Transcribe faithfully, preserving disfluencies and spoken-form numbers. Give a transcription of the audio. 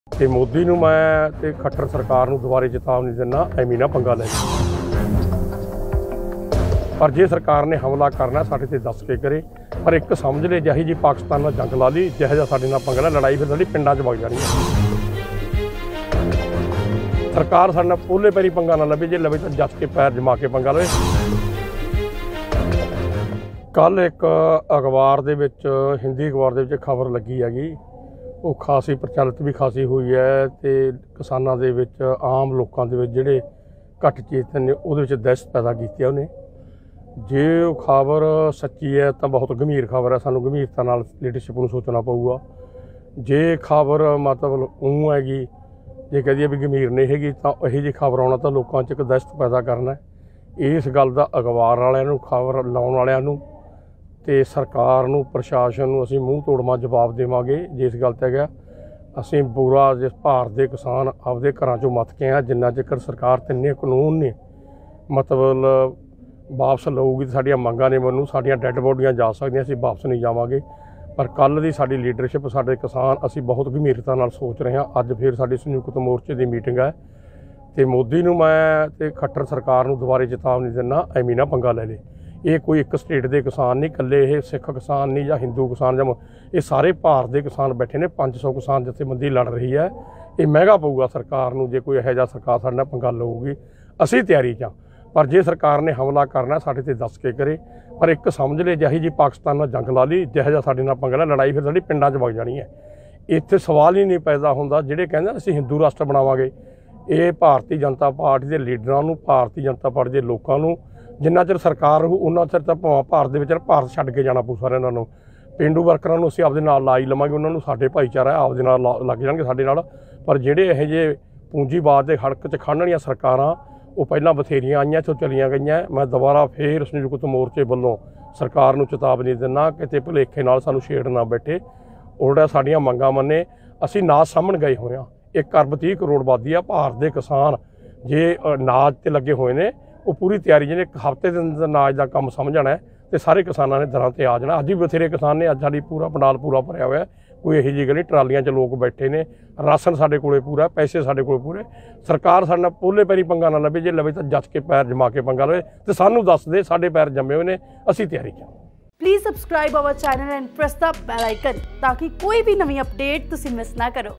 ਤੇ ਮੋਦੀ ਨੂੰ ਮੈਂ ਤੇ ਖੱਟਰ ਸਰਕਾਰ ਨੂੰ ਦੁਬਾਰੇ ਚੇਤਾਵਨੀ ਦਿੰਦਾ, ਐਵੇਂ ਨਾ ਪੰਗਾ ਲੈ। ਪਰ ਜੇ ਸਰਕਾਰ ਨੇ ਹਮਲਾ ਕਰਨਾ ਸਾਡੇ ਤੇ ਦੱਸ ਕੇ ਕਰੇ, ਪਰ ਇੱਕ ਸਮਝ ਲੈ ਜਿਹੀ ਜੀ ਪਾਕਿਸਤਾਨ ਨਾਲ ਜੰਗ ਲਾ ਲਈ, ਜਿਹੋ ਜਿਹਾ ਸਾਡੇ ਨਾਲ ਪੰਗਾ ਲੈ, ਲੜਾਈ ਫਿਰ ਸਾਡੀ ਪਿੰਡਾਂ 'ਚ ਵਗ ਜਾਣੀ ਹੈ। ਸਰਕਾਰ ਸਾਡੇ ਨਾਲ ਪੋਲੇ ਪੈਰੀ ਪੰਗਾ ਨਾ ਲਵੇ, ਜੇ ਲਵੇ ਤਾਂ ਜੱਜ ਕੇ ਪੈਰ ਜਮਾ ਕੇ ਪੰਗਾ ਲਵੇ। ਕੱਲ ਇੱਕ ਅਖਬਾਰ ਦੇ ਵਿੱਚ, ਹਿੰਦੀ ਅਖਬਾਰ ਦੇ ਵਿੱਚ ਖਬਰ ਲੱਗੀ ਹੈਗੀ, ਉਹ ਖਾਸੀ ਪ੍ਰਚਲਿਤ ਵੀ ਖਾਸੀ ਹੋਈ ਹੈ ਤੇ ਕਿਸਾਨਾਂ ਦੇ ਵਿੱਚ, ਆਮ ਲੋਕਾਂ ਦੇ ਵਿੱਚ ਜਿਹੜੇ ਘੱਟ ਚੇਤਨ ਨੇ ਉਹਦੇ ਵਿੱਚ ਦਹਿਸ਼ਤ ਪੈਦਾ ਕੀਤੀ ਹੈ ਉਹਨੇ। ਜੇ ਉਹ ਖਬਰ ਸੱਚੀ ਹੈ ਤਾਂ ਬਹੁਤ ਗੰਭੀਰ ਖਬਰ ਹੈ, ਸਾਨੂੰ ਗੰਭੀਰਤਾ ਨਾਲ ਲੀਡਰਸ਼ਿਪ ਨੂੰ ਸੋਚਣਾ ਪਊਗਾ। ਜੇ ਖਬਰ ਮਤਲਬ ਉਹ ਹੈਗੀ, ਜੇ ਕਹਦੀ ਵੀ ਗੰਭੀਰ ਨਹੀਂ ਹੈਗੀ, ਤਾਂ ਇਹੋ ਜਿਹੀ ਖਬਰ ਆਉਣਾ ਤਾਂ ਲੋਕਾਂ 'ਚ ਇੱਕ ਦਹਿਸ਼ਤ ਪੈਦਾ ਕਰਨਾ। ਇਸ ਗੱਲ ਦਾ ਅਖਬਾਰ ਵਾਲਿਆਂ ਨੂੰ, ਖਬਰ ਲਾਉਣ ਵਾਲਿਆਂ ਨੂੰ ਤੇ ਸਰਕਾਰ ਨੂੰ, ਪ੍ਰਸ਼ਾਸਨ ਨੂੰ ਅਸੀਂ ਮੂੰਹ ਤੋੜਵਾਂ ਜਵਾਬ ਦੇਵਾਂਗੇ। ਜਿਸ ਗੱਲ 'ਤੇ ਹੈਗਾ ਅਸੀਂ ਬੁਰਾ, ਜਿਸ ਭਾਰਤ ਦੇ ਕਿਸਾਨ ਆਪਦੇ ਘਰਾਂ 'ਚੋਂ ਮੱਥ ਕੇ ਆ, ਜਿੰਨਾ ਚਿਰ ਸਰਕਾਰ ਤਿੰਨੇ ਕਾਨੂੰਨ ਨੇ ਮਤਲਬ ਵਾਪਸ ਲਊਗੀ ਤਾਂ ਸਾਡੀਆਂ ਮੰਗਾਂ ਨੇ ਮੈਨੂੰ, ਸਾਡੀਆਂ ਡੈੱਡ ਬੋਡੀਆਂ ਜਾ ਸਕਦੀਆਂ, ਅਸੀਂ ਵਾਪਸ ਨਹੀਂ ਜਾਵਾਂਗੇ। ਪਰ ਕੱਲ੍ਹ ਦੀ ਸਾਡੀ ਲੀਡਰਸ਼ਿਪ, ਸਾਡੇ ਕਿਸਾਨ, ਅਸੀਂ ਬਹੁਤ ਗੰਭੀਰਤਾ ਨਾਲ ਸੋਚ ਰਹੇ ਹਾਂ। ਅੱਜ ਫਿਰ ਸਾਡੀ ਸੰਯੁਕਤ ਮੋਰਚੇ ਦੀ ਮੀਟਿੰਗ ਹੈ ਤੇ ਮੋਦੀ ਨੂੰ ਮੈਂ ਤੇ ਖੱਟਰ ਸਰਕਾਰ ਨੂੰ ਦੁਬਾਰੇ ਚੇਤਾਵਨੀ ਦਿੰਦਾ, ਐਵੇਂ ਨਾ ਪੰਗਾ ਲੈ ਲੇ। ਇਹ ਕੋਈ ਇੱਕ ਸਟੇਟ ਦੇ ਕਿਸਾਨ ਨਹੀਂ, ਇਕੱਲੇ ਇਹ ਸਿੱਖ ਕਿਸਾਨ ਨਹੀਂ ਜਾਂ ਹਿੰਦੂ ਕਿਸਾਨ, ਜਾਂ ਇਹ ਸਾਰੇ ਭਾਰਤ ਦੇ ਕਿਸਾਨ ਬੈਠੇ ਨੇ। ਪੰਜ ਸੌ ਕਿਸਾਨ ਜਥੇਬੰਦੀ ਲੜ ਰਹੀ ਹੈ। ਇਹ ਮਹਿੰਗਾ ਪਊਗਾ ਸਰਕਾਰ ਨੂੰ ਜੇ ਕੋਈ ਇਹੋ ਜਿਹਾ ਸਰਕਾਰ ਸਾਡੇ ਨਾਲ ਪੰਗਾ ਲਊਗੀ। ਅਸੀਂ ਤਿਆਰੀ 'ਚ ਹਾਂ, ਪਰ ਜੇ ਸਰਕਾਰ ਨੇ ਹਮਲਾ ਕਰਨਾ ਸਾਡੇ ਤੇ ਦੱਸ ਕੇ ਕਰੇ। ਪਰ ਇੱਕ ਸਮਝ ਲੈ ਜਿਹੀ ਜੀ ਪਾਕਿਸਤਾਨ ਨਾਲ ਜੰਗ ਲਾ ਲਈ, ਜਿਹੋ ਜਿਹਾ ਸਾਡੇ ਨਾਲ ਪੰਗਾ ਲੈ, ਲੜਾਈ ਫਿਰ ਸਾਡੀ ਪਿੰਡਾਂ 'ਚ ਵਗ ਜਾਣੀ ਹੈ। ਇੱਥੇ ਸਵਾਲ ਹੀ ਨਹੀਂ ਪੈਦਾ ਹੁੰਦਾ। ਜਿਹੜੇ ਕਹਿੰਦੇ ਅਸੀਂ ਹਿੰਦੂ ਰਾਸ਼ਟਰ ਬਣਾਵਾਂਗੇ, ਇਹ ਭਾਰਤੀ ਜਨਤਾ ਪਾਰਟੀ ਦੇ ਲੀਡਰਾਂ ਨੂੰ, ਭਾਰਤੀ ਜਨਤਾ ਪਾਰਟੀ ਦੇ ਲੋਕਾਂ ਨੂੰ, ਜਿੰਨਾ ਚਿਰ ਸਰਕਾਰ ਹੋਊ ਉਹਨਾਂ ਚਿਰ ਤਾਂ ਭਾਰਤ ਦੇ ਵਿੱਚ ਭਾਰਤ ਛੱਡ ਕੇ ਜਾਣਾ ਪਊ ਸਾਰਿਆਂ ਇਹਨਾਂ ਨੂੰ। ਪੇਂਡੂ ਵਰਕਰਾਂ ਨੂੰ ਅਸੀਂ ਆਪਦੇ ਨਾਲ ਲਾ ਹੀ ਲਵਾਂਗੇ, ਉਹਨਾਂ ਨੂੰ ਸਾਡੇ ਭਾਈਚਾਰਾ ਆਪਦੇ ਨਾਲ ਲੱਗ ਜਾਣਗੇ ਸਾਡੇ ਨਾਲ। ਪਰ ਜਿਹੜੇ ਇਹੋ ਜਿਹੇ ਪੂੰਜੀਵਾਦ ਦੇ ਹੜਕ 'ਚ ਖੜਨ ਵਾਲੀਆਂ ਸਰਕਾਰਾਂ, ਉਹ ਪਹਿਲਾਂ ਬਥੇਰੀਆਂ ਆਈਆਂ, ਇੱਥੋਂ ਚਲੀਆਂ ਗਈਆਂ। ਮੈਂ ਦੁਬਾਰਾ ਫੇਰ ਸੰਯੁਕਤ ਮੋਰਚੇ ਵੱਲੋਂ ਸਰਕਾਰ ਨੂੰ ਚੇਤਾਵਨੀ ਦਿੰਦਾ, ਕਿਤੇ ਭੁਲੇਖੇ ਨਾਲ ਸਾਨੂੰ ਛੇੜ ਨਾ ਬੈਠੇ, ਉਲਟਾ ਸਾਡੀਆਂ ਮੰਗਾਂ ਮੰਨੇ। ਅਸੀਂ ਨਾਚ ਸਾਹਮਣ ਗਏ ਹੋਏ ਹਾਂ। ਇੱਕ ਅਰਬ ਤੀਹ ਕਰੋੜ ਆਬਾਦੀ ਆ ਭਾਰਤ ਦੇ ਕਿਸਾਨ, ਜੇ ਨਾਚ 'ਤੇ ਲੱਗੇ ਹੋਏ ਨੇ, ਉਹ ਪੂਰੀ ਤਿਆਰੀ, ਜਿਹਨੇ ਇੱਕ ਹਫ਼ਤੇ ਦੇ ਅੰਦਰ ਨਾਚ ਦਾ ਕੰਮ ਸਮਝਣਾ ਤੇ ਸਾਰੇ ਕਿਸਾਨਾਂ ਨੇ ਦਰਾਂ 'ਤੇ ਆ ਜਾਣਾ। ਅੱਜ ਵੀ ਬਥੇਰੇ ਕਿਸਾਨ ਨੇ, ਅੱਜ ਸਾਡੀ ਪੂਰਾ ਪੰਡਾਲ ਪੂਰਾ ਭਰਿਆ ਹੋਇਆ, ਕੋਈ ਇਹੋ ਜਿਹੀ ਗੱਲ ਨਹੀਂ। ਟਰਾਲੀਆਂ 'ਚ ਲੋਕ ਬੈਠੇ ਨੇ, ਰਾਸ਼ਨ ਸਾਡੇ ਕੋਲੇ ਪੂਰਾ, ਪੈਸੇ ਸਾਡੇ ਕੋਲ ਪੂਰੇ। ਸਰਕਾਰ ਸਾਡੇ ਨਾਲ ਪੋਲੇ ਪੈਰੀ ਪੰਗਾ ਨਾ ਲਵੇ, ਜੇ ਲਵੇ ਤਾਂ ਜੱਜ ਕੇ ਪੈਰ ਜਮਾ ਕੇ ਪੰਗਾ ਲਵੇ ਤੇ ਸਾਨੂੰ ਦੱਸ ਦੇ, ਸਾਡੇ ਪੈਰ ਜੰਮੇ ਹੋਏ ਨੇ, ਅਸੀਂ ਤਿਆਰੀ 'ਚ। Please subscribe our channel and press the bell icon ਤਾਂ ਕਿ ਕੋਈ ਵੀ ਨਵੀਂ ਅਪਡੇਟ ਤੁਸੀਂ ਮਿਸ ਨਾ ਕਰੋ।